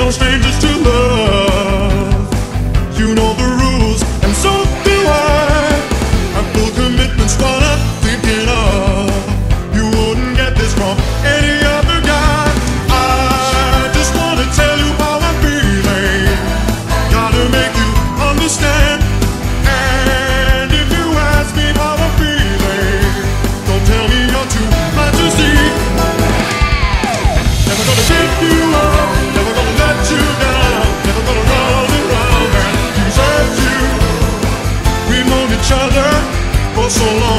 no strangers to love. You know the rules, and so do I. I'm full commitment's what I'm thinking of. You wouldn't get this from any other guy. I just wanna tell you how I'm feeling. Gotta make you understand. And if you ask me how I'm feeling, don't tell me you're too blind to see. Never gonna give you up, never gonna let you down, never gonna run around and desert you. We've known each other for so long.